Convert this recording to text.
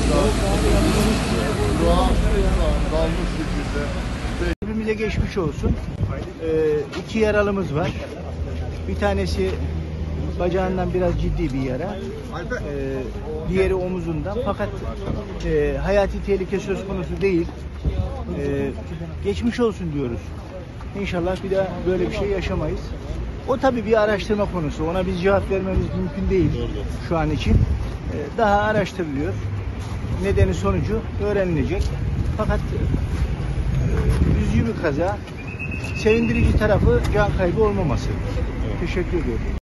Şu an dalmış şekilde. Hepimize geçmiş olsun. İki yaralımız var. Bir tanesi bacağından biraz ciddi bir yara. Diğeri omuzundan. Fakat hayati tehlike söz konusu değil. Geçmiş olsun diyoruz. İnşallah bir daha böyle bir şey yaşamayız. O tabii bir araştırma konusu. Ona biz cevap vermemiz mümkün değil şu an için. Daha araştırılıyor. Nedeni sonucu öğrenilecek. Fakat üzücü bir kaza. Sevindirici tarafı can kaybı olmaması. Teşekkür ediyorum.